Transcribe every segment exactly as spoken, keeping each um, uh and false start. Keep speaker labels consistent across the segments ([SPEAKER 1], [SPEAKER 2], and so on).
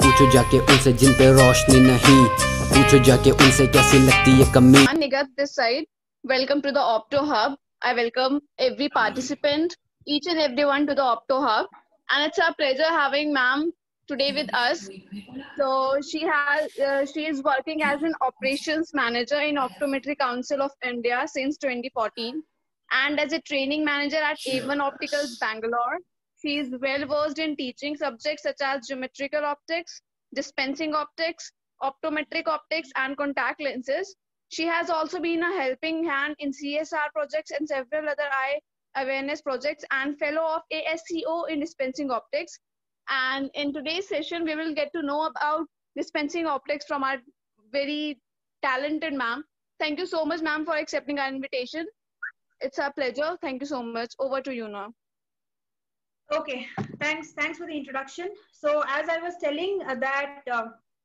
[SPEAKER 1] पूछो जाके उनसे जिन पे रोशनी नहीं, पूछो जाके उनसे कैसी लगती है कमी.
[SPEAKER 2] Nigat this side. Welcome to the Opto Hub. I welcome every participant, each and everyone to the Opto Hub, and it's our pleasure having ma'am today with us. So she has uh, she is working as an operations manager in Optometry Council of India since twenty fourteen, and as a training manager at A one Opticals Bangalore. She is well versed in teaching subjects such as geometrical optics, dispensing optics, optometric optics, and contact lenses. She has also been a helping hand in C S R projects and several other eye awareness projects, and fellow of A S C O in dispensing optics. And in today's session, we will get to know about dispensing optics from our very talented ma'am. Thank you so much, ma'am, for accepting our invitation. It's our pleasure. Thank you so much. Over to you now.
[SPEAKER 3] Okay, thanks. Thanks for the introduction. So as I was telling uh, that, uh,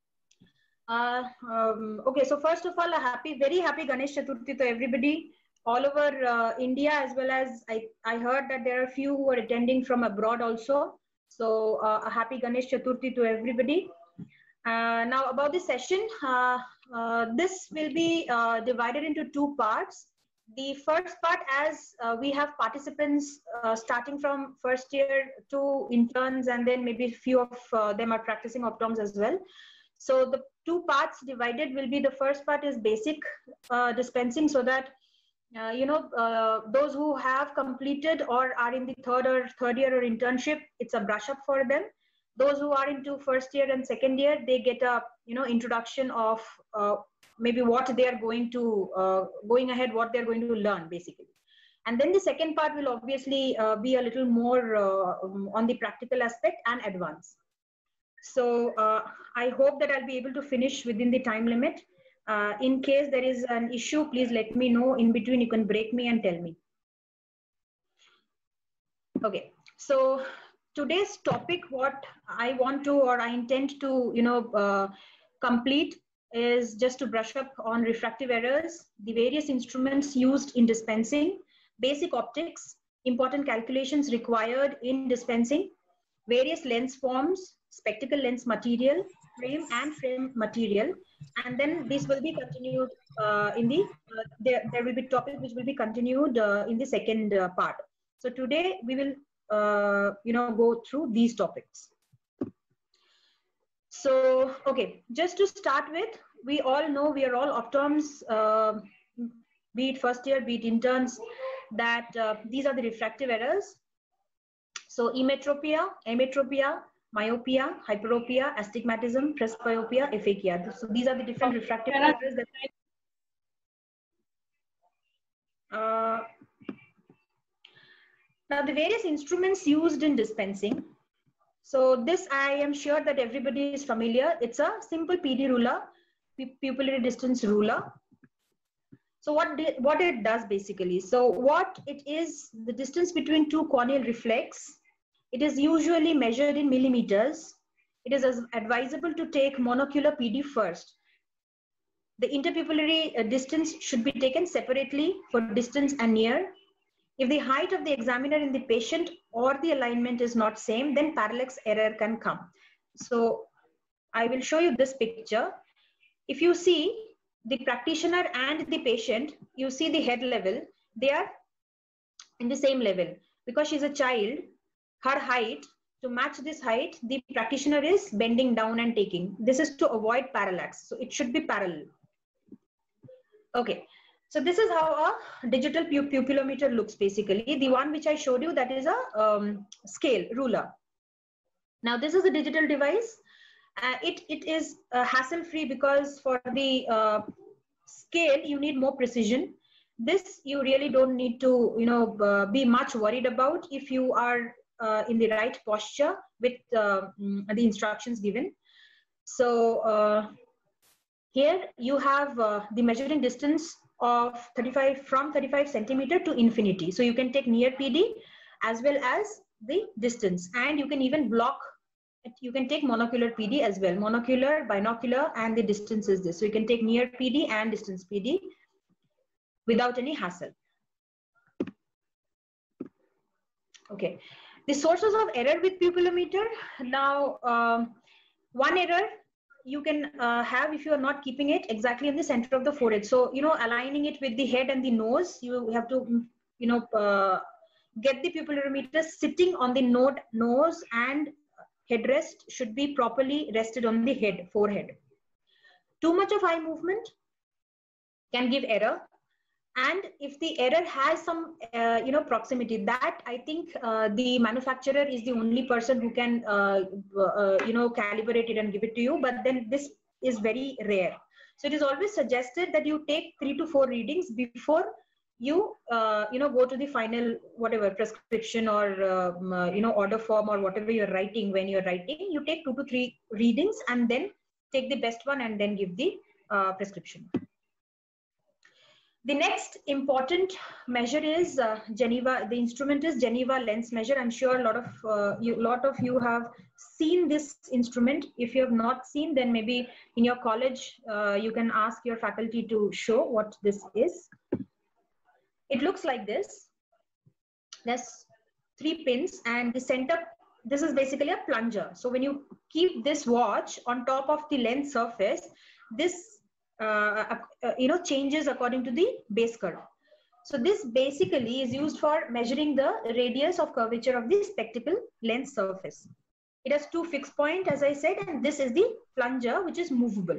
[SPEAKER 3] uh, um, okay, so first of all, a happy, very happy Ganesh Chaturthi to everybody all over uh, India, as well as I, I heard that there are a few who are attending from abroad also. So uh, a happy Ganesh Chaturthi to everybody. Uh, now about the session, uh, uh, this will be uh, divided into two parts. The first part, as uh, we have participants uh, starting from first year to interns, and then maybe a few of uh, them are practicing optoms as well. So the two parts divided will be, the first part is basic uh, dispensing, so that uh, you know uh, those who have completed or are in the third or third year or internship, it's a brush up for them. Those who are into first year and second year, they get a you know introduction of uh, maybe what they are going to uh, going ahead, what they're going to learn basically. And then the second part will obviously uh, be a little more uh, on the practical aspect and advanced. So uh, I hope that I'll be able to finish within the time limit. Uh, in case there is an issue, please let me know. In between, you can break me and tell me. Okay, so today's topic, what I want to or I intend to you know uh, complete is just to brush up on refractive errors, the various instruments used in dispensing, basic optics, important calculations required in dispensing, various lens forms, spectacle lens material, frame and frame material, and then this will be continued uh, in the, uh, there, there will be topic which will be continued uh, in the second uh, part. So today we will uh, you know, go through these topics. So, okay, just to start with, we all know, we are all optoms, uh, be it first year, be it interns, that uh, these are the refractive errors. So emmetropia, ametropia, myopia, hyperopia, astigmatism, presbyopia, aphakia. So these are the different refractive errors that uh, now the various instruments used in dispensing. So this, I am sure that everybody is familiar. It's a simple P D ruler, pupillary distance ruler. So what, did, what it does basically, so what it is, the distance between two corneal reflex, it is usually measured in millimeters. It is advisable to take monocular P D first. The interpupillary distance should be taken separately for distance and near. If the height of the examiner in the patient or the alignment is not same, then parallax error can come. So I will show you this picture. If you see the practitioner and the patient, you see the head level, they are in the same level. Because she's a child, her height, to match this height, the practitioner is bending down and taking. This is to avoid parallax. So it should be parallel. Okay. So this is how a digital pupillometer looks basically. The one which I showed you, that is a um, scale, ruler. Now this is a digital device. Uh, it, it is uh, hassle-free, because for the uh, scale, you need more precision. This you really don't need to you know, uh, be much worried about if you are uh, in the right posture with uh, the instructions given. So uh, here you have uh, the measuring distance of thirty-five from thirty-five centimeter to infinity. So you can take near P D as well as the distance, and you can even block, you can take monocular P D as well. Monocular, binocular, and the distance is this. So you can take near P D and distance P D without any hassle. Okay. The sources of error with pupillometer. Now, um, One error you can uh, have if you are not keeping it exactly in the center of the forehead. So, you know, aligning it with the head and the nose, you have to, you know, uh, get the pupillometer sitting on the node, nose and headrest should be properly rested on the head, forehead. Too much of eye movement can give error. And if the error has some, uh, you know, proximity, that I think uh, the manufacturer is the only person who can, uh, uh, you know, calibrate it and give it to you. But then this is very rare. So it is always suggested that you take three to four readings before you, uh, you know, go to the final, whatever, prescription or, um, uh, you know, order form or whatever you're writing. When you're writing, you take two to three readings and then take the best one and then give the uh, prescription. The next important measure is uh, Geneva. The instrument is Geneva lens measure. I'm sure a lot of uh, you, lot of you have seen this instrument. If you have not seen, then maybe in your college uh, you can ask your faculty to show what this is. It looks like this. There's three pins, and the center. This is basically a plunger. So when you keep this watch on top of the lens surface, this Uh, uh, you know, changes according to the base curve. So this basically is used for measuring the radius of curvature of the spectacle lens surface. It has two fixed points, as I said, and this is the plunger, which is movable.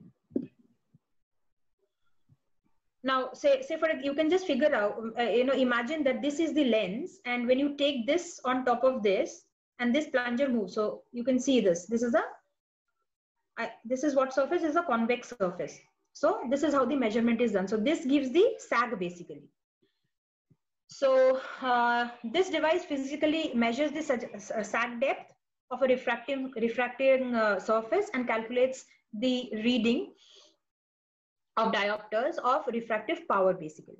[SPEAKER 3] Now, say, say for you can just figure out, uh, you know, imagine that this is the lens, and when you take this on top of this, and this plunger moves, so you can see this. This is a I, this is what surface is a convex surface. So this is how the measurement is done. So this gives the sag basically. So uh, this device physically measures the sag depth of a refracting, refracting uh, surface and calculates the reading of diopters of refractive power basically.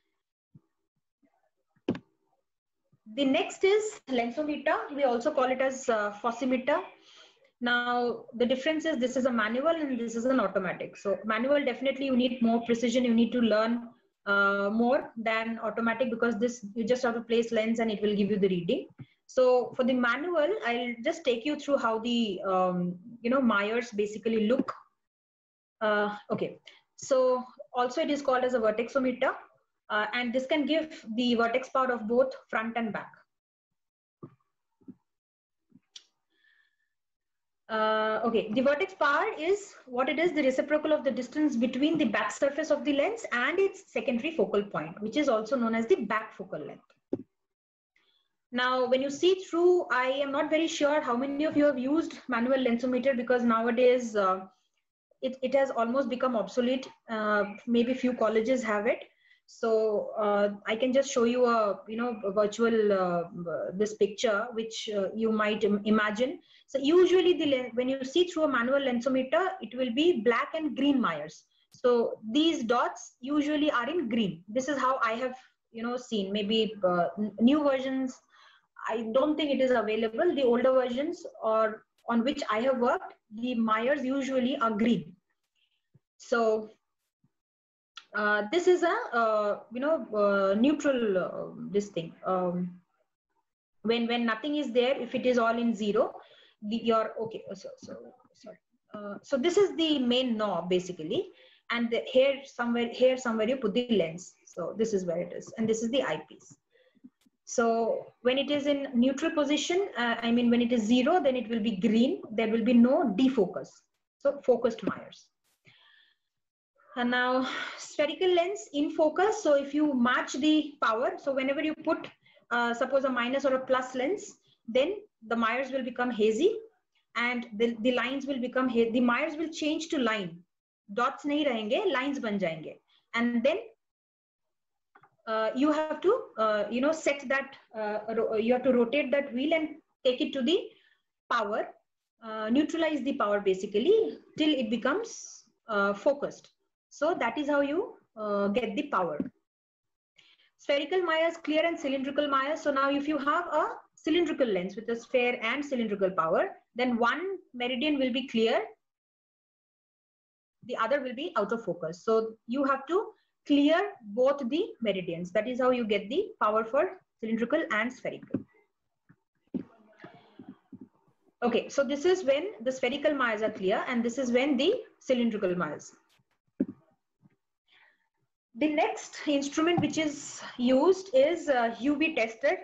[SPEAKER 3] The next is lensometer. We also call it as uh, phosphometer. Now, the difference is this is a manual and this is an automatic. So manual, definitely you need more precision. You need to learn uh, more than automatic, because this, you just have to place lens and it will give you the reading. So for the manual, I'll just take you through how the, um, you know, Myers basically look. Uh, okay. So also it is called as a vertexometer, uh, and this can give the vertex power of both front and back. Uh, okay, the vertex power is what it is, the reciprocal of the distance between the back surface of the lens and its secondary focal point, which is also known as the back focal length. Now, when you see through, I am not very sure how many of you have used manual lensometer, because nowadays uh, it, it has almost become obsolete. Uh, maybe few colleges have it. So uh, I can just show you a, you know, a virtual, uh, this picture, which uh, you might imagine. So usually the when you see through a manual lensometer, it will be black and green Myers. So these dots usually are in green. This is how I have, you know, seen. Maybe uh, new versions, I don't think it is available. The older versions, or on which I have worked, the Myers usually are green. So uh, this is a, uh, you know, uh, neutral, uh, this thing. Um, when, when nothing is there, if it is all in zero, the, your, okay, so, so sorry. Uh, so this is the main knob basically. And the, here somewhere, here somewhere you put the lens. So this is where it is. And this is the eyepiece. So when it is in neutral position, uh, I mean, when it is zero, then it will be green. There will be no defocus. So focused Myers. And now spherical lens in focus. So if you match the power, so whenever you put, uh, suppose a minus or a plus lens, then the Myers will become hazy, and the, the lines will become, the Myers will change to line. Dots nahi rahenge, lines ban jayenge. And then uh, you have to, uh, you know, set that, uh, you have to rotate that wheel and take it to the power, uh, neutralize the power basically till it becomes uh, focused. So that is how you uh, get the power. Spherical Myers, clear and cylindrical Myers. So now if you have a cylindrical lens with a sphere and cylindrical power, then one meridian will be clear, the other will be out of focus. So you have to clear both the meridians. That is how you get the power for cylindrical and spherical. Okay, so this is when the spherical Mayas are clear, and this is when the cylindrical Mayas. The next instrument which is used is uh, U V tester.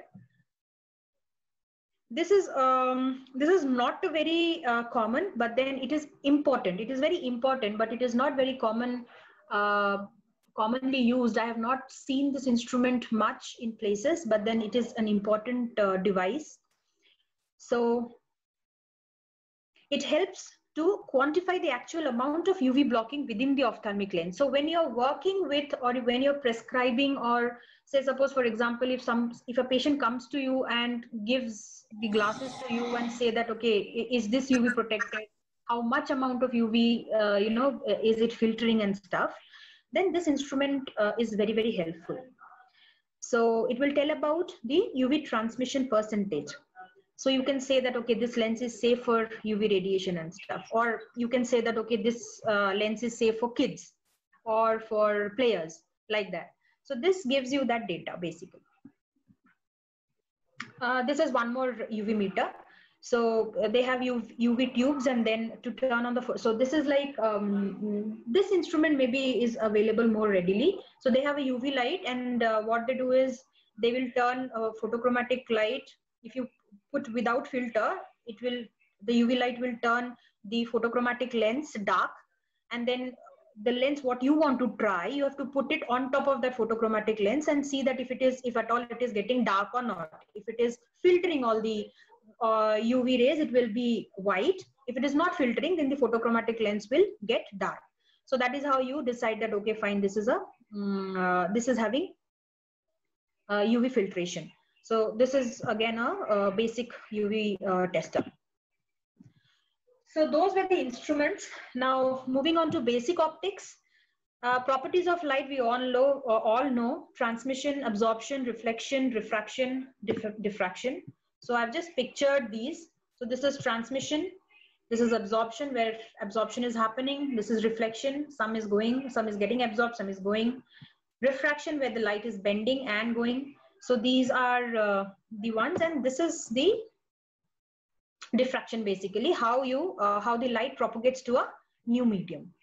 [SPEAKER 3] This is um, this is not a very uh, common, but then it is important. It is very important, but it is not very common, uh, commonly used. I have not seen this instrument much in places, but then it is an important uh, device. So it helps to quantify the actual amount of U V blocking within the ophthalmic lens. So when you're working with, or when you're prescribing, or say suppose for example, if some if a patient comes to you and gives the glasses to you and say that, okay, is this U V protected? How much amount of U V, uh, you know, is it filtering and stuff? Then this instrument uh, is very, very helpful. So it will tell about the U V transmission percentage. So you can say that, okay, this lens is safe for U V radiation and stuff. Or you can say that, okay, this uh, lens is safe for kids or for players, like that. So this gives you that data, basically. Uh, this is one more U V meter. So uh, they have U V tubes, and then to turn on the, so this is like, um, this instrument maybe is available more readily. So they have a U V light, and uh, what they do is they will turn a photochromatic light. If you put without filter, it will, the U V light will turn the photochromatic lens dark, and then the lens what you want to try, you have to put it on top of that photochromatic lens and see that if it is, if at all it is getting dark or not. If it is filtering all the uh, U V rays, it will be white. If it is not filtering, then the photochromatic lens will get dark. So that is how you decide that, okay, fine, this is a um, uh, this is having uh, U V filtration. So this is again a, a basic U V uh, tester. So those were the instruments. Now moving on to basic optics. Uh, properties of light we all know, uh, all know: transmission, absorption, reflection, refraction, diff diffraction. So I've just pictured these. So this is transmission. This is absorption, where absorption is happening. This is reflection. Some is going, some is getting absorbed, some is going. Refraction, where the light is bending and going. So these are uh, the ones, and this is the diffraction, basically how you uh, how the light propagates to a new medium.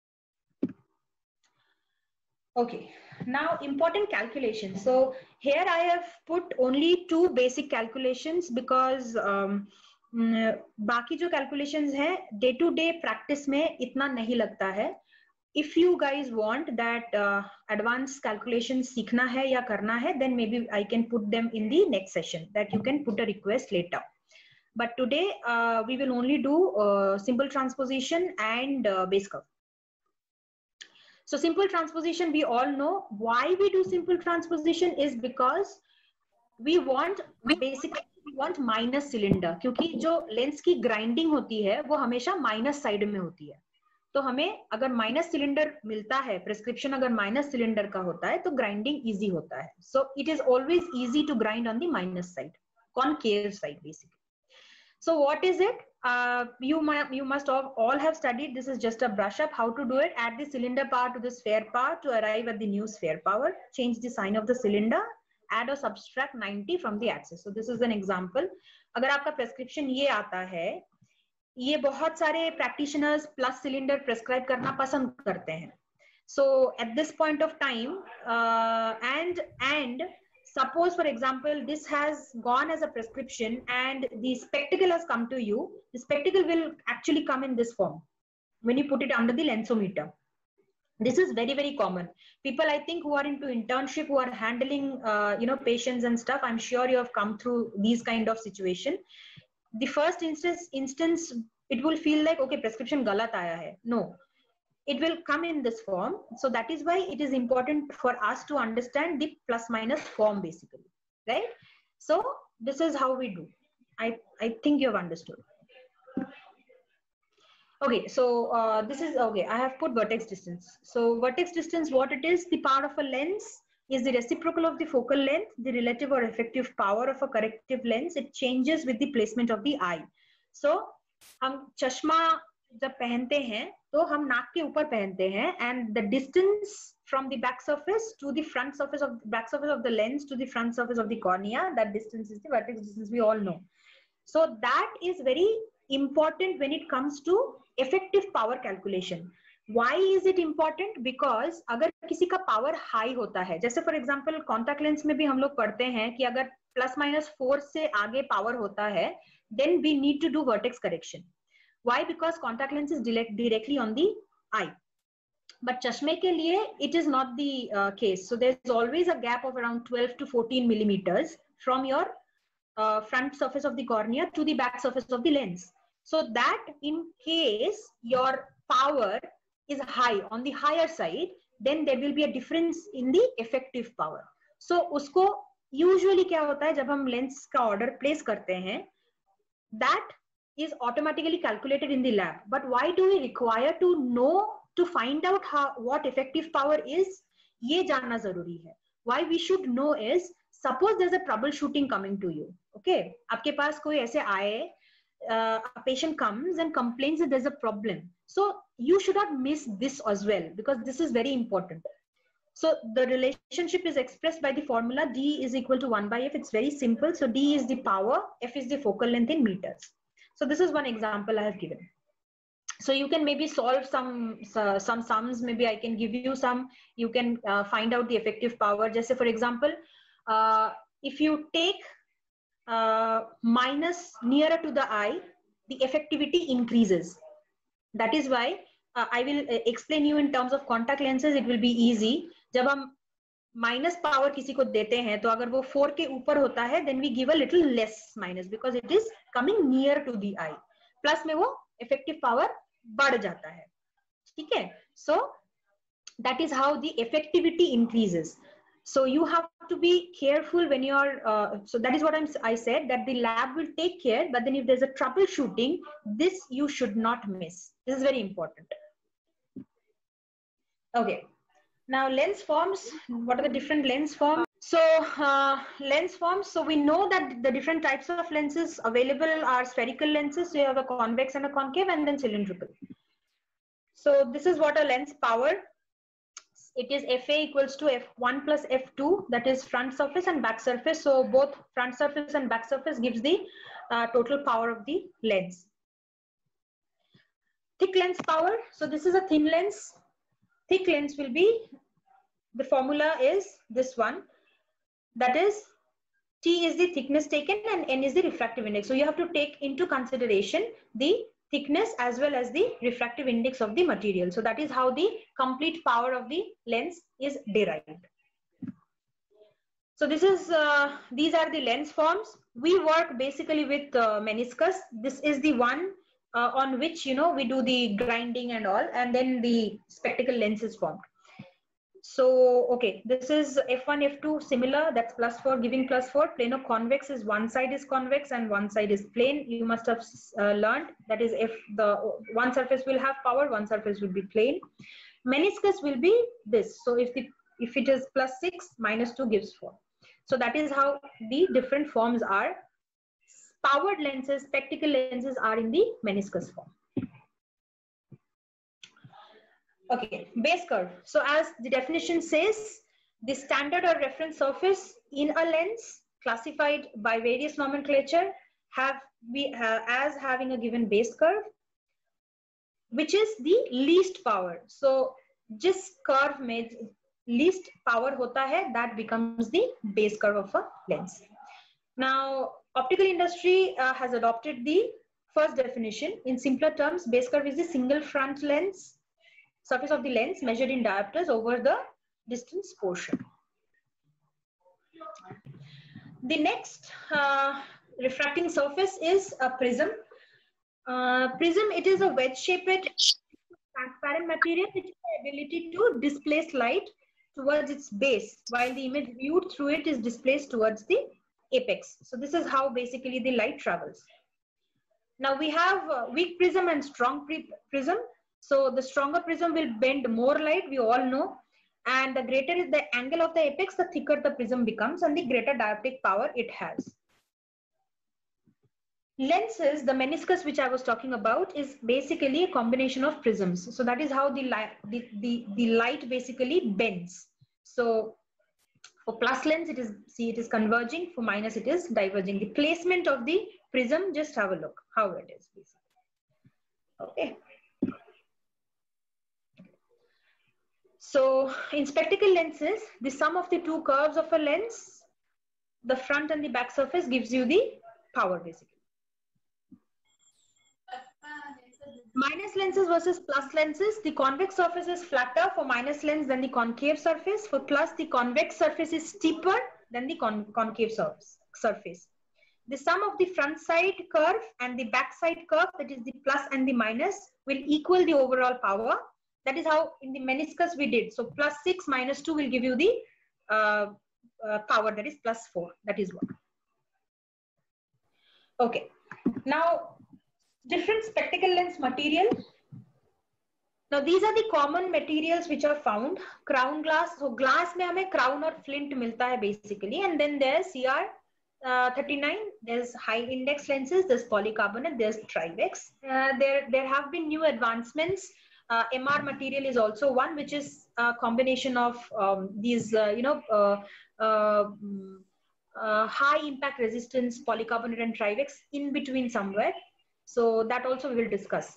[SPEAKER 3] Okay, now important calculations. So here I have put only two basic calculations because um, बाकी जो calculations हैं day to day practice में इतना नहीं लगता है. If you guys want that uh, advanced calculations सीखना है या करना है, then maybe I can put them in the next session, that you can put a request later. But today uh, we will only do uh, simple transposition and uh, base curve. So simple transposition, we all know why we do simple transposition is because we want basically we want minus cylinder, क्योंकि जो lens की grinding होती है वो हमेशा minus side में होती है. तो हमें अगर माइनस सिलेंडर मिलता है, प्रेस्क्रिप्शन अगर माइनस सिलेंडर का होता है तो ग्राइंडिंग इजी होता है. So it is always easy to grind on the minus side, concave side basically. So what is it? Uh, you might, you must all, all have studied. This is just a brush up how to do it. Add the cylinder power to the sphere power to arrive at the new sphere power. Change the sign of the cylinder. Add or subtract ninety from the axis. So this is an example. अगर आपका prescription ये आता है, ये बहुत सारे practitioners plus cylinder prescribe करना पसंद करते हैं. So at this point of time, uh, and and suppose, for example, this has gone as a prescription and the spectacle has come to you. The spectacle will actually come in this form when you put it under the lensometer. This is very, very common. People, I think, who are into internship, who are handling, uh, you know, patients and stuff, I'm sure you have come through these kind of situation. The first instance, instance, it will feel like, okay, prescription galat aaya hai. No. It will come in this form. So that is why it is important for us to understand the plus minus form basically, right? So this is how we do. I, I think you have understood. Okay, so uh, this is, okay, I have put vertex distance. So vertex distance, what it is, the power of a lens is the reciprocal of the focal length, the relative or effective power of a corrective lens. It changes with the placement of the eye. So हम चश्मा जब पहनते हैं तो हम नाक के ऊपर पहनते हैं, and the distance from the back surface to the front surface of back surface of the lens to the front surface of the cornea, that distance is the vertex distance, we all know. So that is very important when it comes to effective power calculation. Why is it important? Because अगर किसी का power high होता है, जैसे for example contact lens में भी हम लोग पढ़ते हैं कि अगर plus minus four से आगे power होता है, then we need to do vertex correction. Why? Because contact lens is direct, directly on the eye. But चश्मे के लिए it is not the uh, case. So there's always a gap of around twelve to fourteen millimeters from your uh, front surface of the cornea to the back surface of the lens. So that in case your power is high on the higher side, then there will be a difference in the effective power. So उसको usually क्या होता है जब हम lens का order place करते हैं, that is automatically calculated in the lab. But why do we require to know to find out how what effective power is? ये जानना जरूरी है. Why we should know is, suppose there's a troubleshooting coming to you. Okay, आपके पास कोई ऐसे आए, uh, a patient comes and complains that there's a problem. So you should not miss this as well, because this is very important. So the relationship is expressed by the formula D is equal to one by F. It's very simple. So D is the power, F is the focal length in meters. So this is one example I have given. So you can maybe solve some uh, some sums. Maybe I can give you some. You can uh, find out the effective power. Just say, for example, uh, if you take uh, minus nearer to the eye, the effectivity increases. That is why uh, I will explain you in terms of contact lenses. It will be easy. जब हम minus power किसी को देते हैं, तो अगर वो four के ऊपर होता है, then we give a little less minus because it is coming near to the eye. Plus में वो effective power बढ़ जाता है. ठीक है? So that is how the effectivity increases. So you have to be careful when you are. Uh, so that is what I'm, I said, that the lab will take care. But then if there's a troubleshooting, this you should not miss. This is very important. Okay. Now lens forms, what are the different lens forms? So uh, lens forms, so we know that the different types of lenses available are spherical lenses. So you have a convex and a concave, and then cylindrical. So this is what a lens power. It is F A equals to F one plus F two, that is front surface and back surface. So both front surface and back surface gives the uh, total power of the lens. Thick lens power. So this is a thin lens. Thick lens will be, the formula is this one, that is T is the thickness taken and N is the refractive index. So you have to take into consideration the thickness as well as the refractive index of the material. So that is how the complete power of the lens is derived. So this is, uh, these are the lens forms. We work basically with uh, meniscus. This is the one Uh, on which, you know, we do the grinding and all, and then the spectacle lens is formed. So, okay, this is F one, F two, similar, that's plus four, giving plus four. Plano convex is one side is convex and one side is plane. You must have uh, learned, that is if the one surface will have power, one surface will be plane. Meniscus will be this. So if, the, if it is plus six, minus two gives four. So that is how the different forms are. Powered lenses, spectacle lenses are in the meniscus form. Okay, base curve. So as the definition says, the standard or reference surface in a lens classified by various nomenclature have we uh, as having a given base curve, which is the least power. So जिस curve में least power होता है, that becomes the base curve of a lens. Now, optical industry uh, has adopted the first definition. In simpler terms, base curve is the single front lens, surface of the lens measured in diopters over the distance portion. The next uh, refracting surface is a prism. Uh, prism, it is a wedge-shaped transparent material which has the ability to displace light towards its base, while the image viewed through it is displaced towards the apex. So this is how basically the light travels. Now we have uh, weak prism and strong prism. So the stronger prism will bend more light, we all know, and the greater is the angle of the apex, the thicker the prism becomes and the greater dioptric power it has. Lenses, the meniscus which I was talking about, is basically a combination of prisms. So that is how the light, the, the, the light basically bends. So for plus lens, it is, see, it is converging. For minus, it is diverging. The placement of the prism, just have a look how it is basically. Okay. So in spectacle lenses, the sum of the two curves of a lens, the front and the back surface, gives you the power basically. Minus lenses versus plus lenses, the convex surface is flatter for minus lens than the concave surface. For plus, the convex surface is steeper than the con concave surface. surface. The sum of the front side curve and the back side curve, that is the plus and the minus, will equal the overall power. That is how in the meniscus we did. So plus six minus two will give you the uh, uh, power, that is plus four. That is one. Okay. Now, different spectacle lens material. Now these are the common materials which are found. Crown glass. So glass में हमें crown और flint मिलता है basically, and then there's C R uh, thirty-nine. There's high index lenses. There's polycarbonate. There's Trivex. Uh, there there have been new advancements. Uh, M R material is also one, which is a combination of um, these uh, you know uh, uh, uh, high impact resistance polycarbonate and Trivex in between somewhere. So that also we will discuss.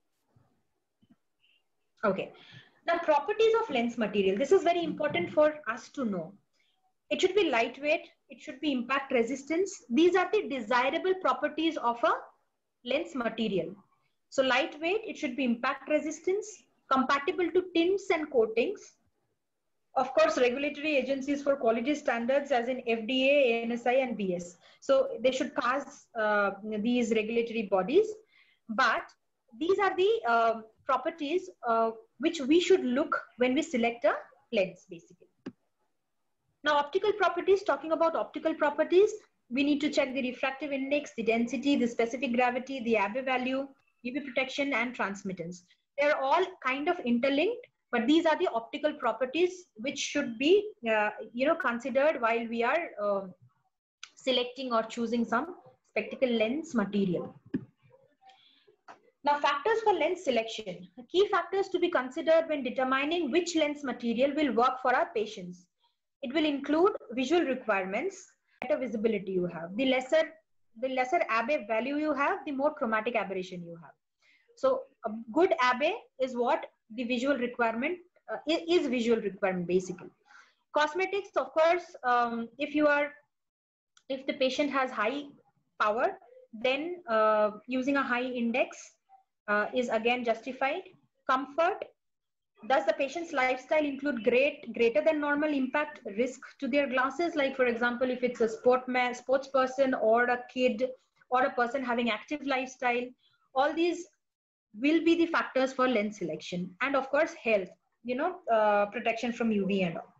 [SPEAKER 3] Okay. Now properties of lens material. This is very important for us to know. It should be lightweight. It should be impact resistance. These are the desirable properties of a lens material. So lightweight, it should be impact resistance, compatible to tints and coatings. Of course, regulatory agencies for quality standards as in F D A, A N S I and B S. So they should pass uh, these regulatory bodies. But these are the uh, properties uh, which we should look when we select a lens basically. Now optical properties, talking about optical properties, we need to check the refractive index, the density, the specific gravity, the Abbe value, U V protection and transmittance. They're all kind of interlinked, but these are the optical properties which should be uh, you know, considered while we are uh, selecting or choosing some spectacle lens material. Now factors for lens selection. Key factors to be considered when determining which lens material will work for our patients. It will include visual requirements, better visibility you have. The lesser, the lesser Abbe value you have, the more chromatic aberration you have. So a good Abbe is what the visual requirement uh, is visual requirement basically. Cosmetics, of course, um, if you are, if the patient has high power, then uh, using a high index uh, is again justified. Comfort, does the patient's lifestyle include great, greater than normal impact risk to their glasses? Like for example, if it's a sportman, sports person or a kid or a person having active lifestyle, all these will be the factors for lens selection. And of course, health, you know, uh, protection from U V and all.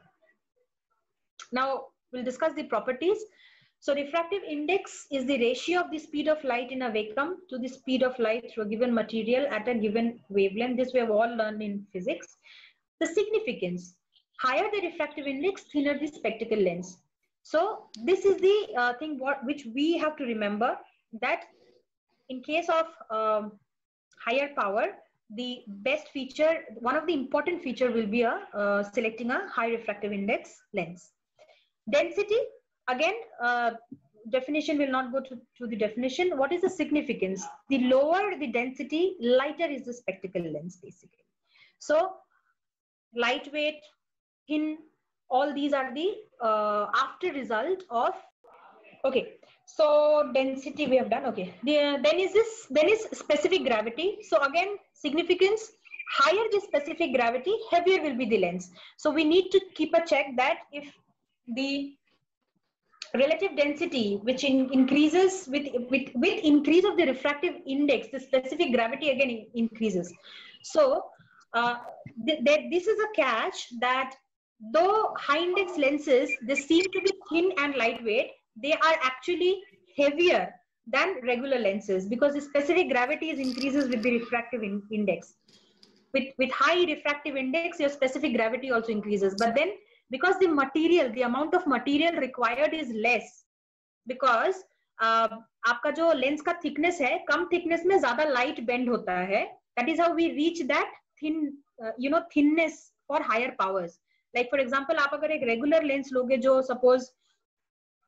[SPEAKER 3] Now we'll discuss the properties. So refractive index is the ratio of the speed of light in a vacuum to the speed of light through a given material at a given wavelength. This we have all learned in physics. The significance, higher the refractive index, thinner the spectacle lens. So this is the uh, thing what, which we have to remember, that in case of um, higher power, the best feature, one of the important feature will be a, uh, selecting a high refractive index lens. Density, again, uh, definition will not go to, to the definition. What is the significance? The lower the density, lighter is the spectacle lens basically. So lightweight, thin, all these are the uh, after result of, okay. So density we have done, okay. The, then is this, then is specific gravity. So again, significance, higher the specific gravity, heavier will be the lens. So we need to keep a check that if the relative density, which in, increases with, with, with increase of the refractive index, the specific gravity again increases. So uh, th th this is a catch that though high index lenses, they seem to be thin and lightweight, they are actually heavier than regular lenses because the specific gravity is increases with the refractive in index. With, with high refractive index, your specific gravity also increases. But then because the material, the amount of material required is less, because uh, आपका जो lens का thickness है, कम thickness में ज़्यादा light bend होता है. That is how we reach that thin, uh, you know, thinness for higher powers. Like for example, आप अगर एक regular lens लोगे जो suppose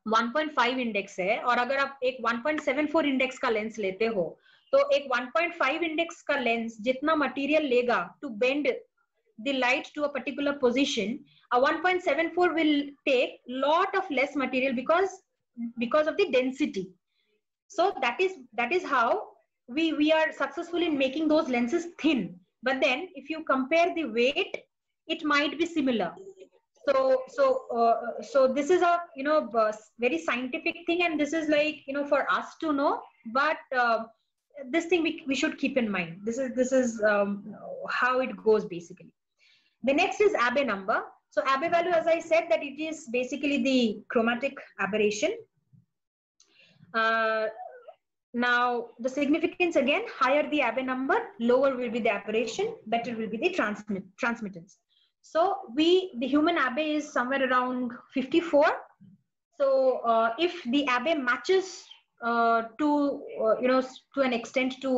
[SPEAKER 3] one point five index है और अगर आप एक one point seven four index का लेंस लेते हो तो एक वन पॉइंट फाइव इंडेक्स का लेंस जितना मटेरियल लेगा to bend the light to a particular position, a one point seven four will take lot of less material because because of the density. So that is that is how we we are successful in making those lenses thin. But then if you compare the weight, it might be similar. So so uh, so this is a you know very scientific thing, and this is like you know for us to know. But uh, this thing we, we should keep in mind. This is this is um, how it goes basically. The next is Abbe number. So Abbe value, as I said, that it is basically the chromatic aberration. Uh, now the significance again, higher the Abbe number, lower will be the aberration, better will be the transmit transmittance. So we, the human Abbe is somewhere around fifty-four. So uh, if the Abbe matches uh, to uh, you know to an extent to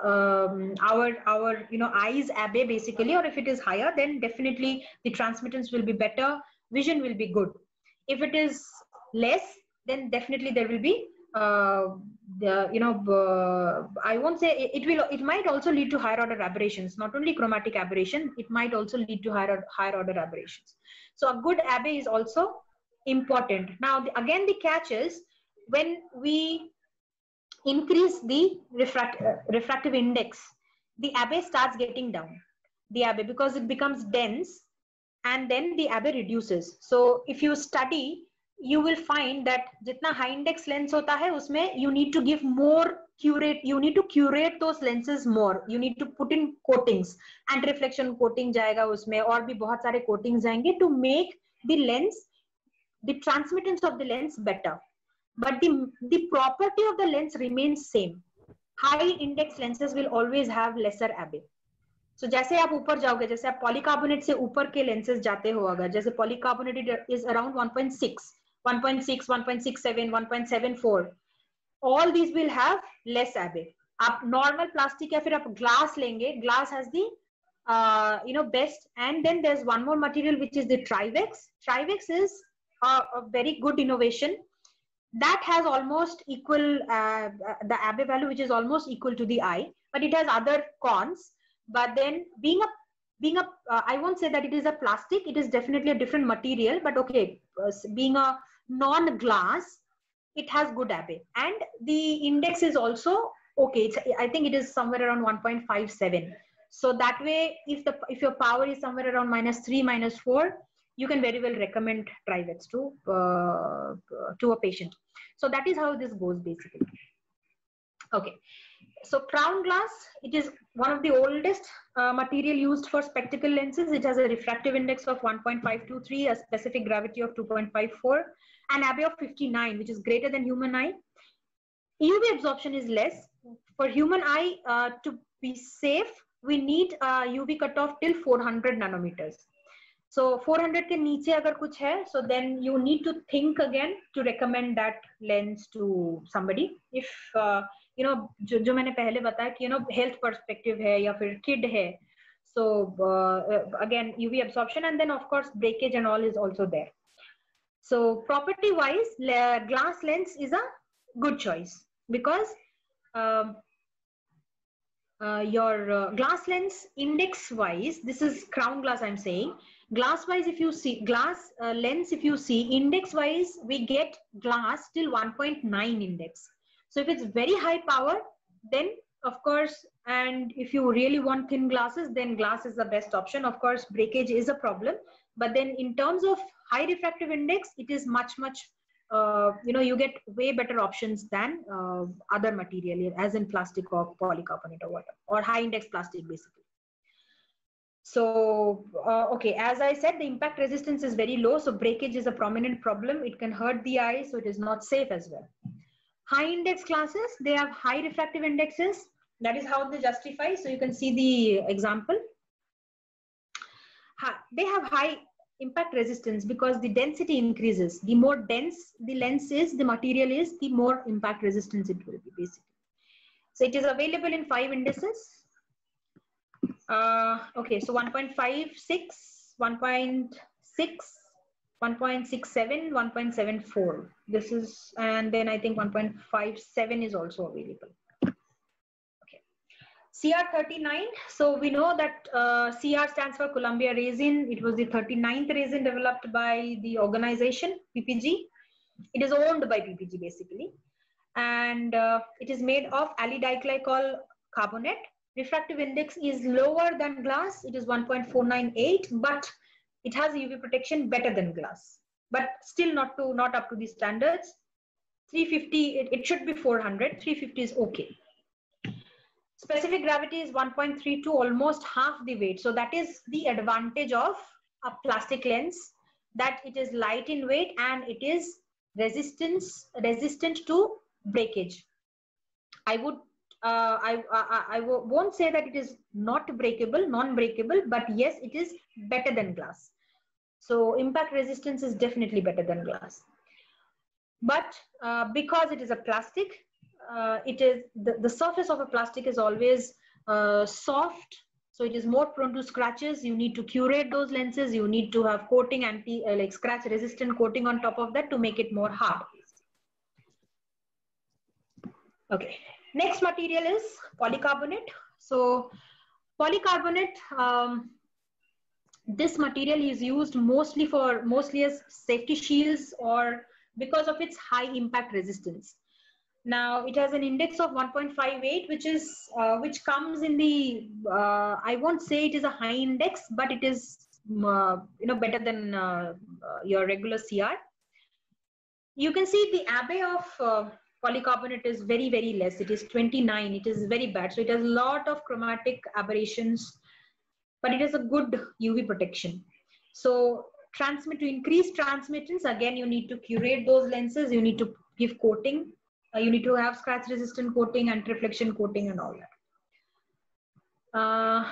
[SPEAKER 3] um, our our you know eyes Abbe basically, or if it is higher, then definitely the transmittance will be better, vision will be good. If it is less, then definitely there will be uh, the you know uh, I won't say it, it will it might also lead to higher order aberrations, not only chromatic aberration, it might also lead to higher higher order aberrations. So a good Abbe is also important. Now the, again the catch is when we increase the refract, uh, refractive index, the Abbe starts getting down. The Abbe, because it becomes dense, and then the Abbe reduces. So if you study, you will find that jitna high index lens hota hai, usme you need to give more curate. You need to curate those lenses more. You need to put in coatings, anti-reflection coating jayega usme, aur bhi bahut sare coatings jayenge to make the lens, the transmittance of the lens better. But the, the property of the lens remains same. High index lenses will always have lesser Abbe. So जैसे आप ऊपर जाओगे, जैसे आप polycarbonate से ऊपर के lenses जाते हो अगर, जैसे polycarbonate is around one point six, one point six, one point six seven, one point seven four. All these will have less Abbe. आप normal plastic या फिर आप glass लेंगे, glass has the uh, you know best. And then there's one more material which is the Trivex. Trivex is a, a very good innovation. That has almost equal uh, the Abbe value, which is almost equal to the eye, but it has other cons. But then being a being a uh, I won't say that it is a plastic, it is definitely a different material, but okay, uh, being a non-glass, it has good Abbe, and the index is also okay. It's, I think it is somewhere around one point five seven. So that way, if the if your power is somewhere around minus three, minus four, you can very well recommend Trivex to uh, to a patient. So that is how this goes basically. Okay, so crown glass, it is one of the oldest uh, material used for spectacle lenses. It has a refractive index of one point five two three, a specific gravity of two point five four, an Abbe of fifty-nine, which is greater than human eye. U V absorption is less. For human eye uh, to be safe, we need a U V cutoff till four hundred nanometers. So four hundred ke niche agar kuch hai, so then you need to think again to recommend that lens to somebody. If uh, you know, jo, jo maine pehle bataya ki you know health perspective hai ya fir kid hai, so uh, again U V absorption, and then of course breakage and all is also there. So property wise, glass lens is a good choice because um, uh, your uh, glass lens index wise, this is crown glass I'm saying. Glass wise, if you see glass uh, lens, if you see index wise, we get glass till one point nine index. So if it's very high power, then of course, and if you really want thin glasses, then glass is the best option. Of course, breakage is a problem, but then in terms of high refractive index, it is much, much, uh, you know, you get way better options than uh, other material, as in plastic or polycarbonate or whatever, or high index plastic basically. So, uh, okay, as I said, the impact resistance is very low. So breakage is a prominent problem. It can hurt the eye, so it is not safe as well. High index glasses, they have high refractive indexes. That is how they justify. So you can see the example. They have high impact resistance because the density increases. The more dense the lens is, the material is, the more impact resistance it will be basically. So it is available in five indices. Uh, okay, so one point five six, one point six, one point six seven, one point seven four. This is, and then I think one point five seven is also available. C R thirty-nine, so we know that uh, C R stands for Columbia resin. It was the thirty-ninth resin developed by the organization P P G. It is owned by P P G basically. And uh, it is made of alidiclycol carbonate. Refractive index is lower than glass. It is one point four nine eight, but it has U V protection better than glass, but still not to not up to the standards. three fifty, it, it should be four hundred. three fifty is okay. Specific gravity is one point three two, almost half the weight. So that is the advantage of a plastic lens, that it is light in weight and it is resistance resistant to breakage. I would uh, I, I, I won't say that it is not breakable, non-breakable, but yes, it is better than glass. So impact resistance is definitely better than glass. But uh, because it is a plastic, Uh, it is the, the surface of a plastic is always uh, soft, so it is more prone to scratches. You need to curate those lenses. You need to have coating, anti uh, like scratch resistant coating on top of that to make it more hard. Okay, next material is polycarbonate. So polycarbonate, um, this material is used mostly for mostly as safety shields or because of its high impact resistance. Now it has an index of one point five eight, which is uh, which comes in the uh, I won't say it is a high index, but it is uh, you know better than uh, uh, your regular C R. You can see the Abbe of uh, polycarbonate is very very less. It is twenty-nine. It is very bad. So it has a lot of chromatic aberrations, but it has a good U V protection. So transmit to increase transmittance, again you need to curate those lenses. You need to give coating. Uh, you need to have scratch resistant coating, anti-reflection coating and all that. Uh,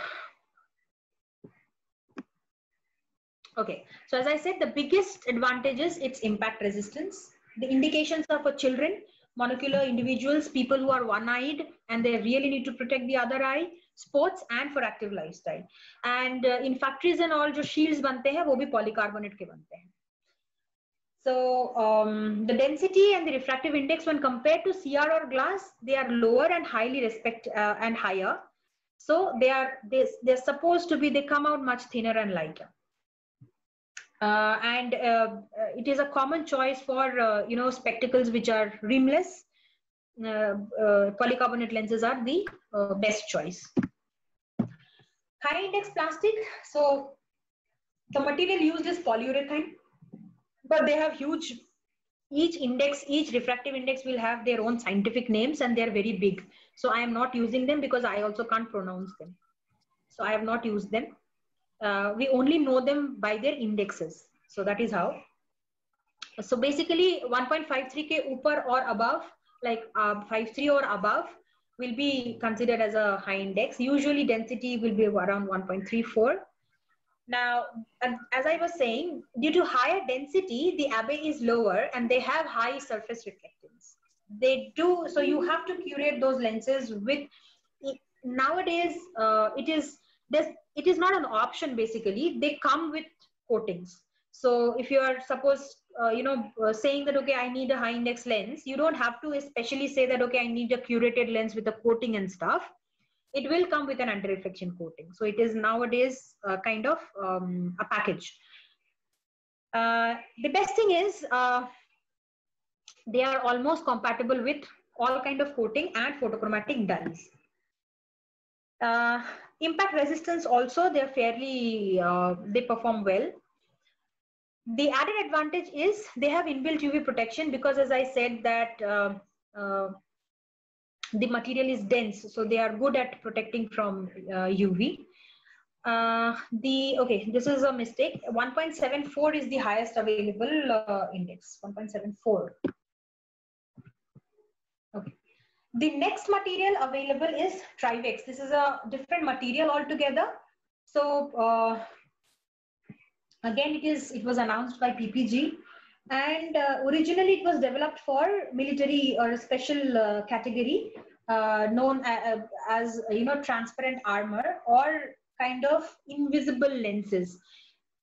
[SPEAKER 3] okay, so as I said, the biggest advantage is its impact resistance. The indications are for children, monocular individuals, people who are one-eyed and they really need to protect the other eye, sports and for active lifestyle. And uh, in factories and all, जो shields बनते हैं, वो भी polycarbonate के बनते हैं. So um, the density and the refractive index when compared to C R or glass, they are lower and highly respect uh, and higher. So they are they, they're supposed to be, they come out much thinner and lighter. Uh, and uh, it is a common choice for uh, you know spectacles which are rimless. Uh, uh, polycarbonate lenses are the uh, best choice. High index plastic. So the material used is polyurethane. But they have huge, each index, each refractive index will have their own scientific names and they're very big. So I am not using them because I also can't pronounce them. So I have not used them. Uh, we only know them by their indexes. So that is how. So basically one point five three K upar or above, like uh, five point three or above will be considered as a high index. Usually density will be around one point three four. Now, as I was saying, due to higher density, the Abbe is lower and they have high surface reflectance. They do, so you have to curate those lenses with, nowadays, uh, it is, it is not an option basically, they come with coatings. So if you are suppose, uh, you know, uh, saying that, okay, I need a high index lens, you don't have to especially say that, okay, I need a curated lens with a coating and stuff. It will come with an anti-reflection coating. So it is nowadays uh, kind of um, a package. Uh, the best thing is uh, they are almost compatible with all kind of coating and photochromatic dyes. Uh, impact resistance also, they're fairly, uh, they perform well. The added advantage is they have inbuilt U V protection because as I said that uh, uh, the material is dense, so they are good at protecting from uh, U V. Uh, the okay, this is a mistake. one point seven four is the highest available uh, index. one point seven four. Okay. The next material available is Trivex. This is a different material altogether. So uh, again, it is it was announced by P P G. And uh, originally it was developed for military or a special uh, category uh, known as, as, you know, transparent armor or kind of invisible lenses.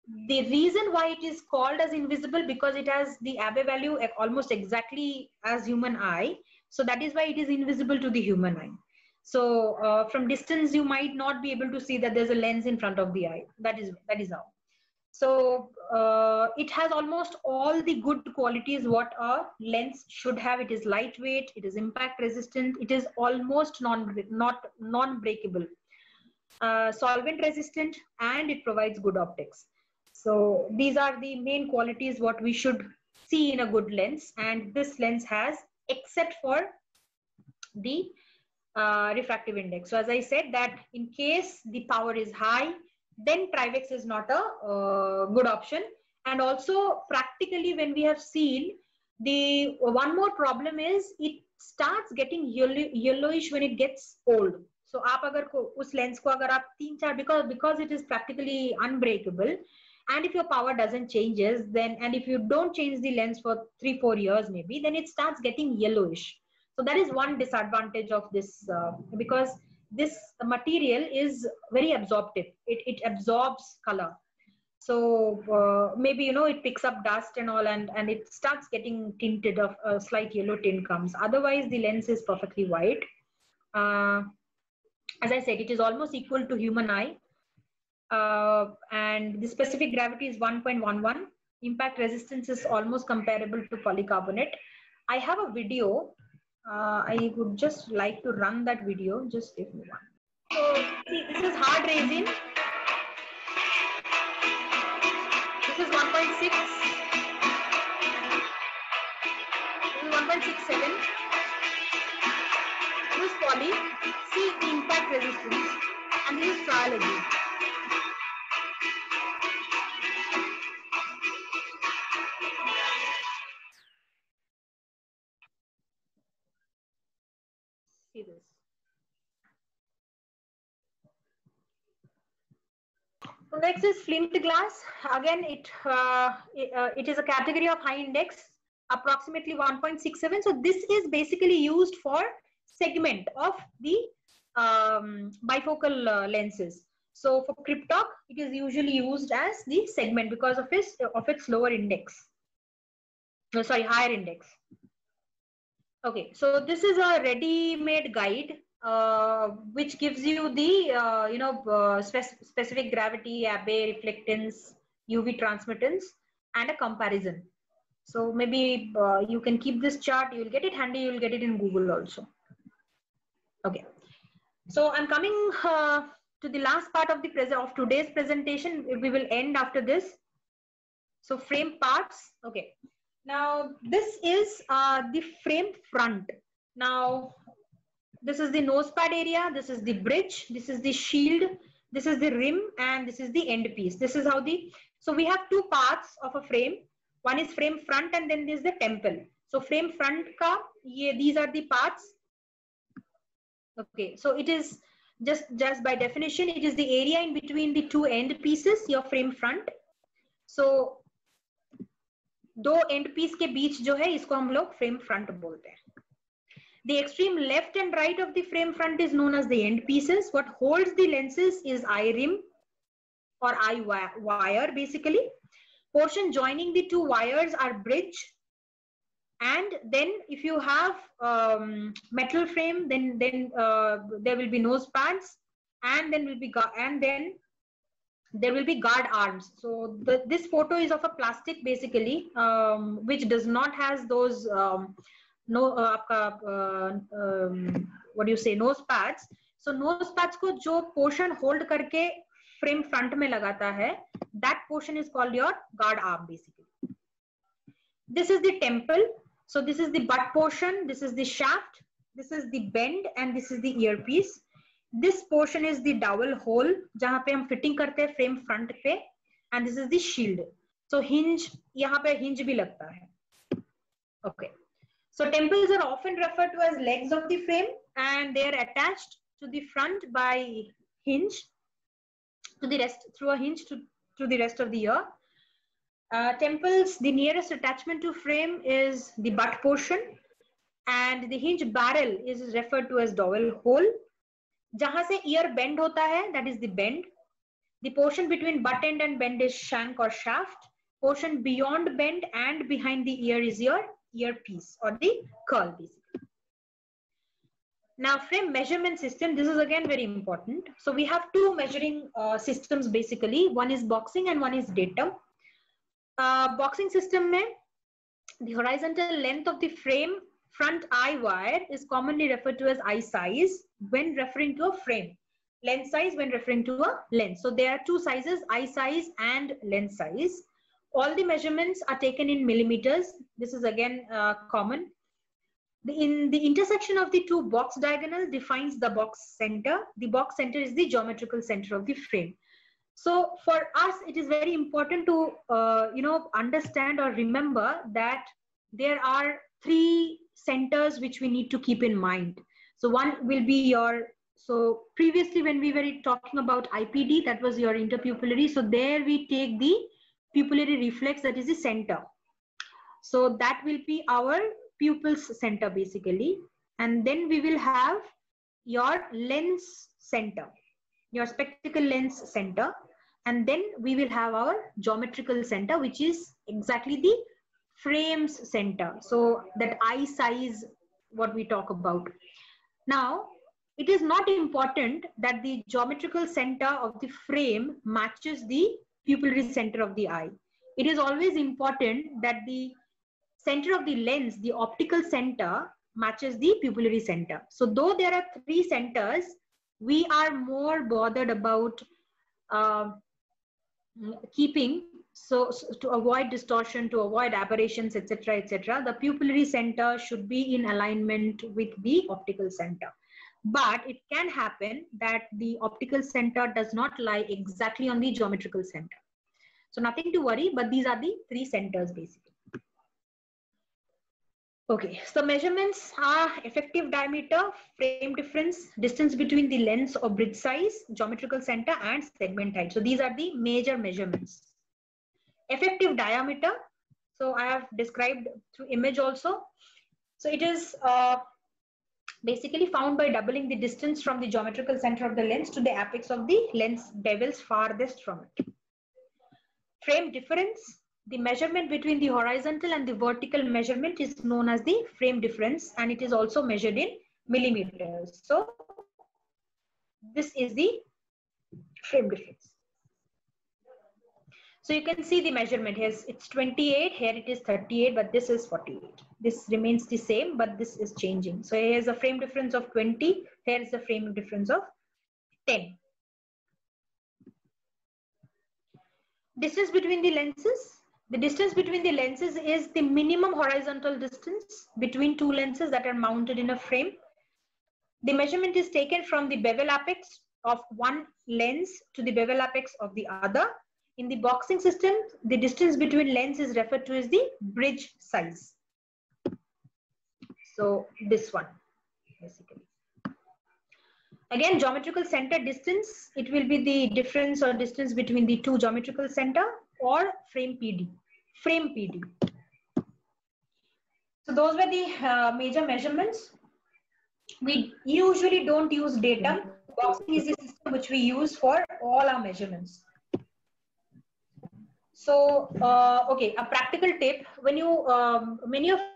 [SPEAKER 3] The reason why it is called as invisible, because it has the Abbe value almost exactly as human eye. So that is why it is invisible to the human eye. So uh, from distance, you might not be able to see that there's a lens in front of the eye. That is, that is how. So uh, it has almost all the good qualities what a lens should have. It is lightweight, it is impact resistant, it is almost non not non-breakable, uh, solvent resistant, and it provides good optics. So these are the main qualities what we should see in a good lens, and this lens has, except for the uh, refractive index. So as I said that in case the power is high, then Trivex is not a uh, good option. And also practically when we have seen, the one more problem is it starts getting yellow, yellowish when it gets old. So आप अगर को उस lens को अगर आप तीन चार, because because it is practically unbreakable, and if your power doesn't changes, then and if you don't change the lens for three four years maybe, then it starts getting yellowish. So that is one disadvantage of this, uh, because this material is very absorptive. It, it absorbs color. So uh, maybe, you know, it picks up dust and all, and, and it starts getting tinted, of a slight yellow tint comes. Otherwise, the lens is perfectly white. Uh, as I said, it is almost equal to human eye. Uh, and the specific gravity is one point one one. Impact resistance is almost comparable to polycarbonate. I have a video. Uh, I would just like to run that video. Just give me one. So see, this is hard resin. This is one point six. This is one point six seven. This is poly. See the impact resistance. And this is triology. See this. So next is flint glass. Again, it, uh, it, uh, it is a category of high index, approximately one point six seven. So this is basically used for segment of the um, bifocal uh, lenses. So for Cryptok, it is usually used as the segment because of its, of its lower index. Oh, sorry, higher index. Okay, so this is a ready-made guide uh, which gives you the uh, you know uh, spec specific gravity, Abbe, reflectance, U V transmittance, and a comparison. So maybe uh, you can keep this chart. You will get it handy. You will get it in Google also. Okay, so I'm coming uh, to the last part of the present of today's presentation. We will end after this. So frame parts. Okay. Now this is uh, the frame front. Now this is the nose pad area, this is the bridge, this is the shield, this is the rim, and this is the end piece. This is how the, so we have two parts of a frame. One is frame front and then there's the temple. So frame front ka, ye, these are the parts. Okay, so it is just, just by definition, it is the area in between the two end pieces, your frame front. So दो end piece के बीच जो है इसको हम लोग frame front बोलते हैं. The extreme left and right of the frame front is known as the end pieces. What holds the lenses is eye rim or eye wire basically. Portion joining the two wires are bridge. And then if you have um, metal frame, then then uh, there will be nose pads, and then will be and then there will be guard arms. So the, this photo is of a plastic basically, um, which does not has those um, no uh, uh, um, what do you say, nose pads. So nose pads को जो portion hold करके frame front में लगाता है, that portion is called your guard arm basically. This is the temple. So this is the butt portion, this is the shaft, this is the bend, and this is the earpiece. This portion is the dowel hole जहाँ पे हम fitting करते हैं frame front पे, and this is the shield. So hinge, यहाँ पे hinge भी लगता है. Okay. So temples are often referred to as legs of the frame, and they are attached to the front by hinge to the rest through a hinge to to the rest of the ear. Uh, temples, the nearest attachment to frame is the butt portion, and the hinge barrel is referred to as dowel hole. जहाँ से ear bend होता है, that is the bend. The portion between butt end and bend is shank or shaft. Portion beyond bend and behind the ear is your earpiece or the curl basically. Now frame measurement system, this is again very important. So we have two measuring uh, systems basically. One is boxing and one is datum. Uh, boxing system mein, the horizontal length of the frame front eye wire is commonly referred to as eye size when referring to a frame. Lens size when referring to a lens. So there are two sizes, eye size and lens size. All the measurements are taken in millimeters. This is again uh, common. The, in the intersection of the two box diagonals defines the box center. The box center is the geometrical center of the frame. So for us, it is very important to uh, you know understand or remember that there are three centers which we need to keep in mind. So one will be your, so previously when we were talking about I P D, that was your interpupillary. So there we take the pupillary reflex, that is the center. So that will be our pupil's center basically. And then we will have your lens center, your spectacle lens center. And then we will have our geometrical center, which is exactly the frame's center. So that eye size, what we talk about. Now, it is not important that the geometrical center of the frame matches the pupillary center of the eye. It is always important that the center of the lens, the optical center, matches the pupillary center. So though there are three centers, we are more bothered about uh, keeping, so, so to avoid distortion, to avoid aberrations, et cetera, et cetera. The pupillary center should be in alignment with the optical center. But it can happen that the optical center does not lie exactly on the geometrical center. So nothing to worry, but these are the three centers basically. Okay, so measurements are effective diameter, frame difference, distance between the lens or bridge size, geometrical center, and segment height. So these are the major measurements. Effective diameter, so I have described through image also. So it is uh, basically found by doubling the distance from the geometrical center of the lens to the apex of the lens bevels farthest from it. Frame difference, the measurement between the horizontal and the vertical measurement is known as the frame difference, and it is also measured in millimeters. So this is the frame difference. So you can see the measurement here, it's twenty-eight, here it is thirty-eight, but this is forty-eight. This remains the same, but this is changing. So here's a frame difference of twenty, here is a frame difference of ten. Distance between the lenses. The distance between the lenses is the minimum horizontal distance between two lenses that are mounted in a frame. The measurement is taken from the bevel apex of one lens to the bevel apex of the other. In the boxing system, the distance between lens is referred to as the bridge size. So this one, basically. Again, geometrical center distance, it will be the difference or distance between the two geometrical center or frame P D, frame P D. So those were the uh, major measurements. We usually don't use datum. Boxing is the system which we use for all our measurements. So, uh, okay, a practical tip, when you, um, many of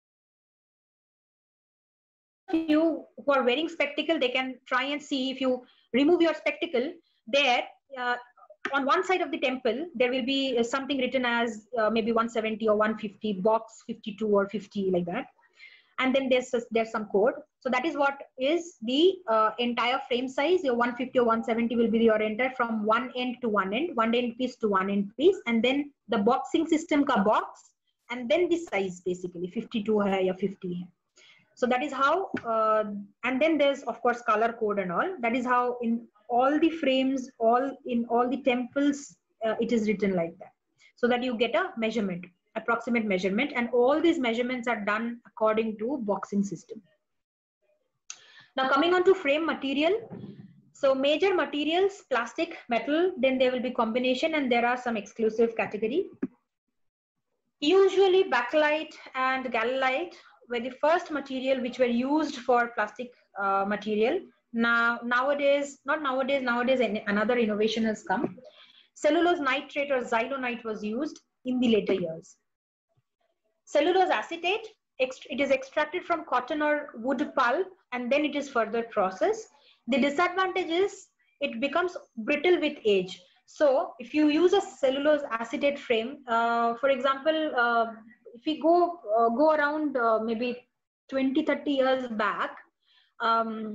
[SPEAKER 3] you who are wearing spectacle, they can try and see if you remove your spectacle, there, uh, on one side of the temple, there will be something written as uh, maybe one seventy or one fifty, box fifty-two or fifty, like that. And then there's, there's some code. So that is what is the uh, entire frame size. Your one fifty or one seventy will be your entire from one end to one end, one end piece to one end piece. And then the boxing system ka box, and then the size basically, fifty-two hai or fifty hai. So that is how, uh, and then there's of course color code and all. That is how in all the frames, all in all the temples, uh, it is written like that. So that you get a measurement, approximate measurement, and all these measurements are done according to boxing system. Now coming on to frame material. So major materials, plastic, metal, then there will be combination, and there are some exclusive category. Usually bakelite and gallite were the first material which were used for plastic uh, material. Now, nowadays, not nowadays, nowadays another innovation has come. Cellulose nitrate or xylonite was used in the later years. Cellulose acetate, it is extracted from cotton or wood pulp and then it is further processed. The disadvantage is it becomes brittle with age. So if you use a cellulose acetate frame, uh, for example, uh, if we go uh, go around uh, maybe twenty, thirty years back, um,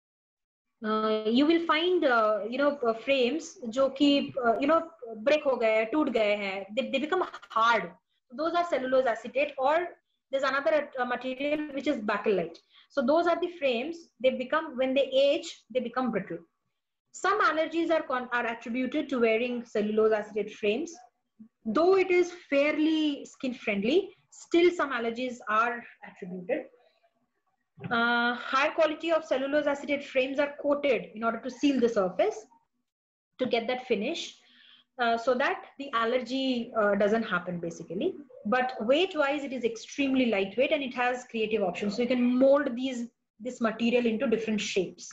[SPEAKER 3] uh, you will find uh, you know uh, frames जो कि uh, you know break हो गए, टूट गए हैं, they, they become hard. Those are cellulose acetate, or there's another uh, material which is bakelite. So those are the frames. They become, when they age, they become brittle. Some allergies are con are attributed to wearing cellulose acetate frames. Though it is fairly skin friendly, still some allergies are attributed. Uh, higher quality of cellulose acetate frames are coated in order to seal the surface to get that finish, uh, so that the allergy uh, doesn't happen basically. But weight wise, it is extremely lightweight and it has creative options. So you can mold these this material into different shapes.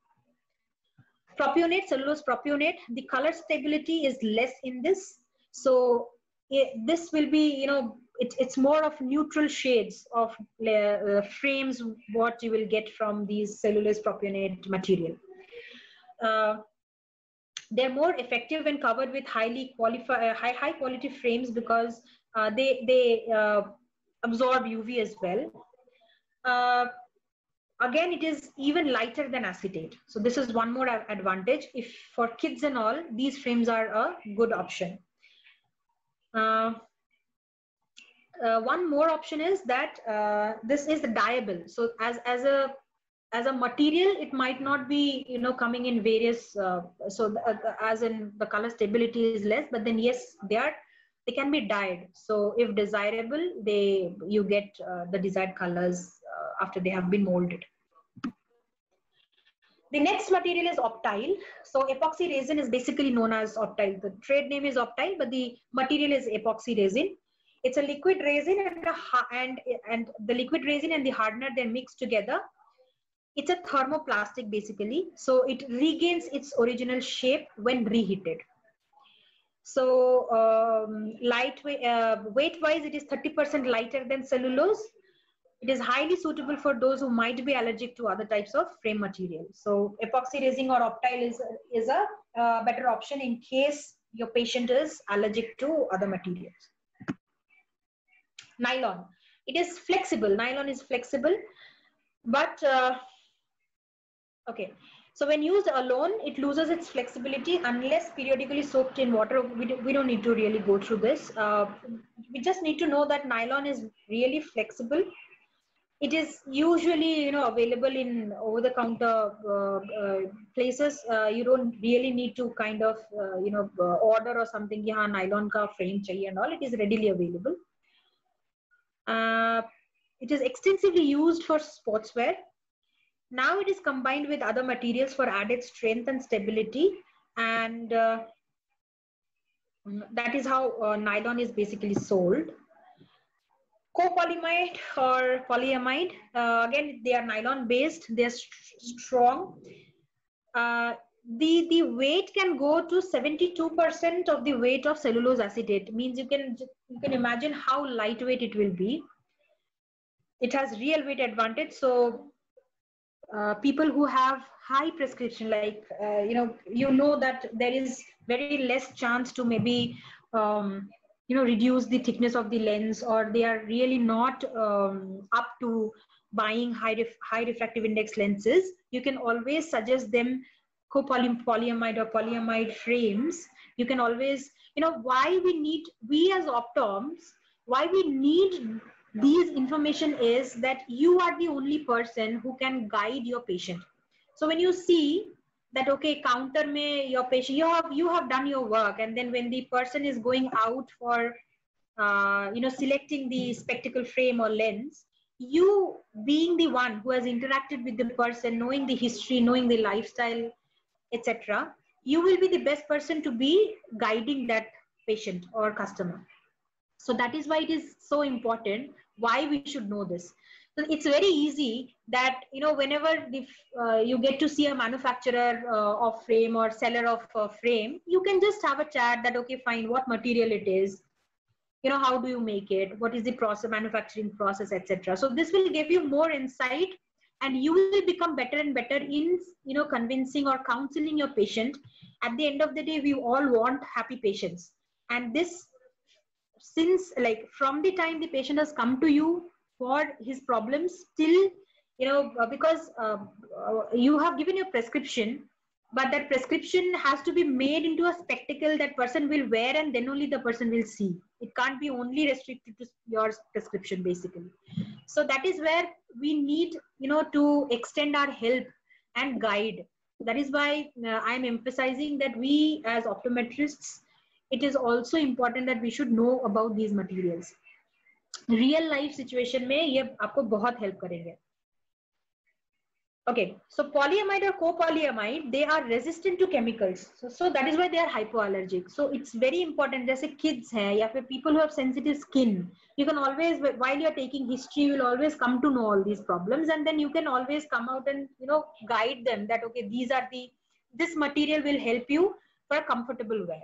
[SPEAKER 3] Propionate, cellulose propionate, the color stability is less in this. So it, this will be, you know, it, it's more of neutral shades of uh, frames, what you will get from these cellulose propionate material. Uh, they're more effective when covered with highly qualified, uh, high, high quality frames because uh, they, they uh, absorb U V as well. Uh, Again, it is even lighter than acetate. So this is one more advantage. If for kids and all, these frames are a good option. Uh, uh, one more option is that uh, this is the dyeable. So as, as a as a material, it might not be, you know, coming in various, uh, so the, uh, as in the color stability is less, but then yes, they are, they can be dyed. So if desirable, they, you get uh, the desired colors uh, after they have been molded. The next material is optile. So epoxy resin is basically known as optile. The trade name is optile, but the material is epoxy resin. It's a liquid resin and, a, and, and the liquid resin and the hardener, they're mixed together. It's a thermoplastic basically. So it regains its original shape when reheated. So um, lightweight, uh, weight-wise, it is thirty percent lighter than cellulose. It is highly suitable for those who might be allergic to other types of frame material. So epoxy resin or optile is, is a uh, better option in case your patient is allergic to other materials. Nylon. It is flexible. Nylon is flexible, but uh, okay. So when used alone, it loses its flexibility unless periodically soaked in water. We, do, we don't need to really go through this. Uh, we just need to know that nylon is really flexible. It is usually, you know, available in over-the-counter uh, uh, places. Uh, you don't really need to kind of, uh, you know, uh, order or something. Yahan nylon ka frame chahiye and all. It is readily available. Uh, it is extensively used for sportswear. Now it is combined with other materials for added strength and stability, and uh, that is how uh, nylon is basically sold. Copolyamide or polyamide, uh, again, they are nylon based, they're st strong. Uh, the, the weight can go to seventy-two percent of the weight of cellulose acetate. Means you can, you can imagine how lightweight it will be. It has real weight advantage. So uh, people who have high prescription, like, uh, you know, you know that there is very less chance to maybe, um, you know, reduce the thickness of the lens, or they are really not um, up to buying high, ref high refractive index lenses. You can always suggest them copolyamide or polyamide frames. You can always, you know, why we need, we as optoms, why we need these information is that you are the only person who can guide your patient. So when you see that, okay, counter mein your patient, you have, you have done your work, and then when the person is going out for, uh, you know, selecting the spectacle frame or lens, you being the one who has interacted with the person, knowing the history, knowing the lifestyle, et cetera, you will be the best person to be guiding that patient or customer. So that is why it is so important, why we should know this. So it's very easy that, you know, whenever the, uh, you get to see a manufacturer uh, of frame or seller of uh, frame, you can just have a chat that, okay, fine, what material it is, you know, how do you make it, what is the process, manufacturing process, et cetera. So this will give you more insight, and you will become better and better in, you know, convincing or counseling your patient. At the end of the day, we all want happy patients, and this, since like from the time the patient has come to you for his problems till, you know, uh, because uh, uh, you have given your prescription, but that prescription has to be made into a spectacle that person will wear, and then only the person will see. It can't be only restricted to your prescription, basically. So that is where we need, you know, to extend our help and guide. That is why uh, I'm emphasizing that we as optometrists, it is also important that we should know about these materials. Real life situation में ये आपको बहुत help करेंगे. Okay, so polyamide or copolyamide, they are resistant to chemicals. So, so that is why they are hypoallergic. So it's very important. जैसे kids हैं या फिर people who have sensitive skin, you can always, while you're taking history, you will always come to know all these problems, and then you can always come out and, you know, guide them that, okay, these are the, this material will help you for a comfortable wear.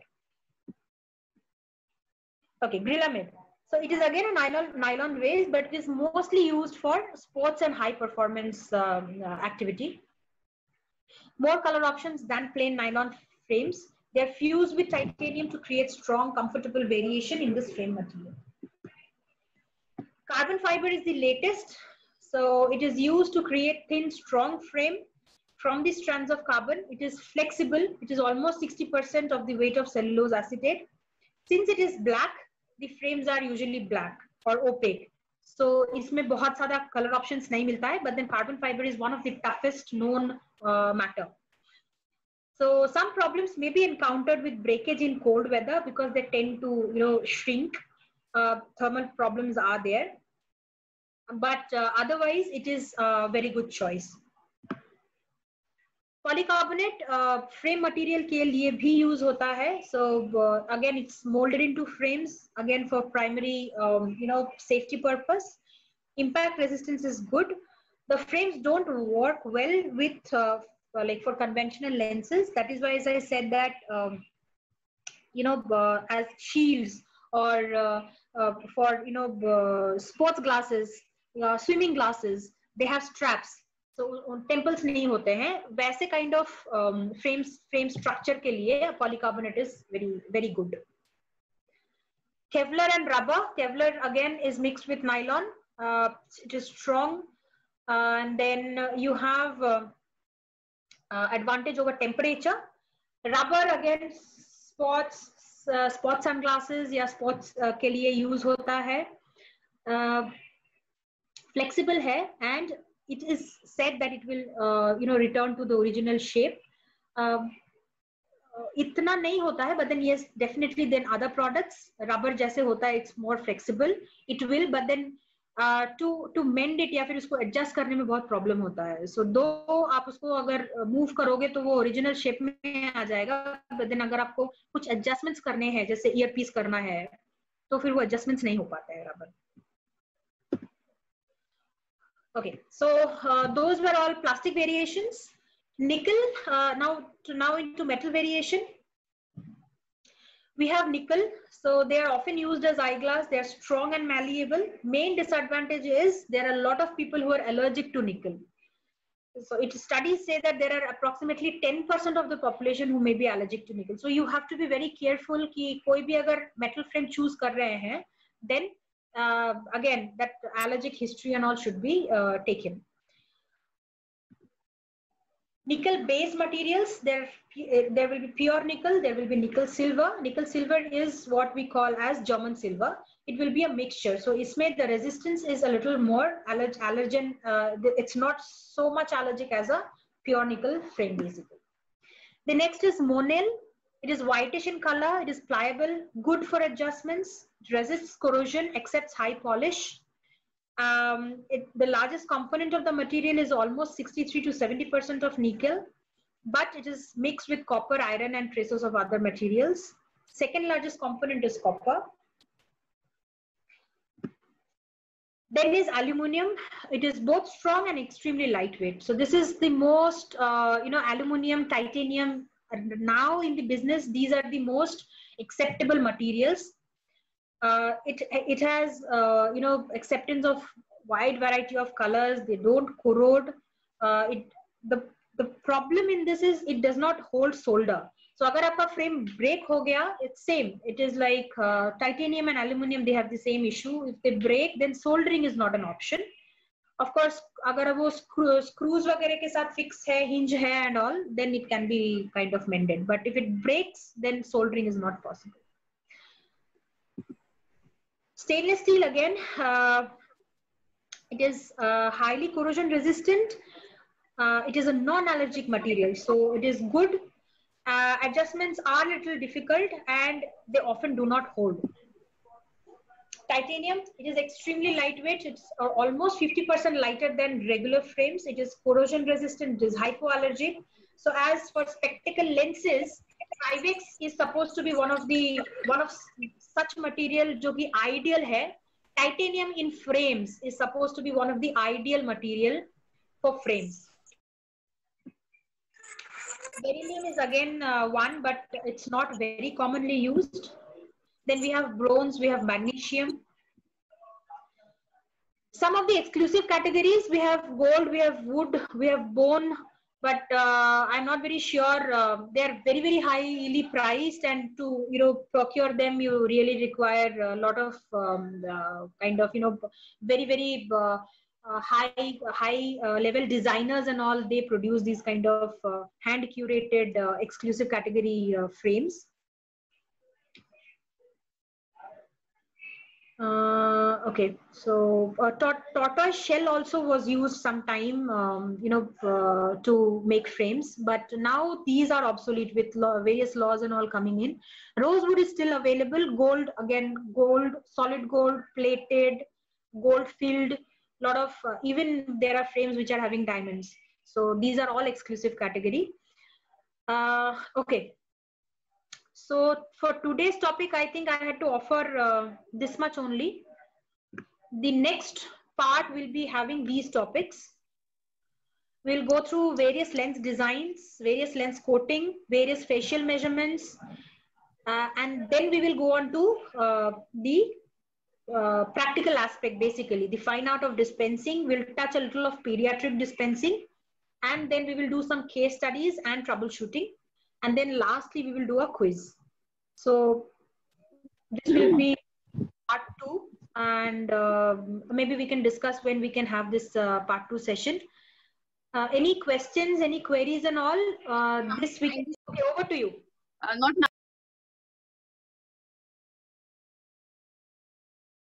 [SPEAKER 3] Okay, Grilamid. So it is again a nylon, nylon waste, but it is mostly used for sports and high performance um, uh, activity. More color options than plain nylon frames. They are fused with titanium to create strong, comfortable variation in this frame material. Carbon fiber is the latest. So it is used to create thin, strong frame from the strands of carbon. It is flexible. It is almost sixty percent of the weight of cellulose acetate. Since it is black, the frames are usually black or opaque. So इसमें बहुत सारा color options नहीं मिलता है, but then carbon fiber is one of the toughest known uh, matter. So some problems may be encountered with breakage in cold weather because they tend to, you know, shrink. Uh, thermal problems are there, but uh, otherwise it is a very good choice. Polycarbonate uh, frame material के लिए भी use होता है. So uh, again, it's molded into frames again for primary, um, you know, safety purpose. Impact resistance is good. The frames don't work well with uh, like for conventional lenses. That is why, as I said, that um, you know, uh, as shields or uh, uh, for, you know, uh, sports glasses, uh, swimming glasses, they have straps. So temples नहीं होते हैं, वैसे kind of um, frames frame structure के लिए polycarbonate is very very good. Kevlar and rubber. Kevlar again is mixed with nylon. Uh, it is strong, uh, and then uh, you have uh, uh, advantage over temperature. Rubber again, sports uh, sports sunglasses या sports uh, के लिए use होता है. Uh, flexible है, and it is said that it will, uh, you know, return to the original shape. Um, uh, इतना नहीं होता है, but then yes, definitely then other products, rubber जैसे होता है, it's more flexible. It will, but then uh, to to mend it या फिर उसको adjust करने में बहुत problem होता है. So दो आप उसको अगर move करोगे तो वो original shape में आ जाएगा, but then अगर आपको कुछ adjustments करने हैं, जैसे earpiece करना है, तो फिर वो adjustments नहीं हो पाता है rubber. Okay, so uh, those were all plastic variations. Nickel, uh, now to now into metal variation. We have nickel, so they are often used as eyeglass. They are strong and malleable. Main disadvantage is there are a lot of people who are allergic to nickel. So it studies say that there are approximately ten percent of the population who may be allergic to nickel. So you have to be very careful कि कोई भी अगर metal frame choose कर रहे हैं, then Uh, again, that allergic history and all should be uh, taken. Nickel base materials, there, there will be pure nickel, there will be nickel silver. Nickel silver is what we call as German silver. It will be a mixture. So isme the resistance is a little more allerg allergen. Uh, it's not so much allergic as a pure nickel frame basically. The next is Monel. It is whitish in color. It is pliable, good for adjustments. It resists corrosion, accepts high polish. Um, it, the largest component of the material is almost sixty-three to seventy percent of nickel, but it is mixed with copper, iron, and traces of other materials. Second largest component is copper. Then is aluminum. It is both strong and extremely lightweight. So this is the most, uh, you know, aluminum, titanium. Now in the business, these are the most acceptable materials. Uh, it it has uh, you know acceptance of wide variety of colors. They don't corrode. Uh, it the the problem in this is it does not hold solder. So agar aapka frame break ho gaya, it's same. It is like uh, titanium and aluminum, they have the same issue. If they break, then soldering is not an option. Of course, agar wo screw, screws वगैरह के साथ fix है, hinge है and all, then it can be kind of mended. But if it breaks, then soldering is not possible. Stainless steel, again, uh, it is uh, highly corrosion resistant. Uh, it is a non-allergic material, so it is good. Uh, adjustments are a little difficult and they often do not hold. Titanium, it is extremely lightweight. It's uh, almost fifty percent lighter than regular frames. It is corrosion resistant, it is hypoallergic. So as for spectacle lenses, Tyvek is supposed to be one of the one of such material जो कि ideal है. Titanium in frames is supposed to be one of the ideal material for frames. Beryllium is again uh, one, but it's not very commonly used. Then we have bronze, we have magnesium. Some of the exclusive categories, we have gold, we have wood, we have bone, but uh, I'm not very sure. Uh, they're very, very highly priced, and to you know procure them, you really require a lot of um, uh, kind of you know very, very uh, uh, high, high uh, level designers and all. They produce these kind of uh, hand curated uh, exclusive category uh, frames. Uh, okay, so uh, tort tortoise shell also was used sometime, um, you know, uh, to make frames, but now these are obsolete with law, various laws and all coming in. Rosewood is still available. Gold, again, gold, solid gold, plated, gold filled. Lot of uh, even there are frames which are having diamonds. So these are all exclusive category. Uh, okay. So for today's topic, I think I had to offer uh, this much only. The next part will be having these topics. We'll go through various lens designs, various lens coating, various facial measurements, uh, and then we will go on to uh, the uh, practical aspect, basically. The fine art of dispensing. We'll touch a little of pediatric dispensing, and then we will do some case studies and troubleshooting. And then lastly, we will do a quiz. So this will be part two, and uh, maybe we can discuss when we can have this uh, part two session. Uh, any questions, any queries and all uh, this week? Okay, over to you.
[SPEAKER 2] Uh, not now.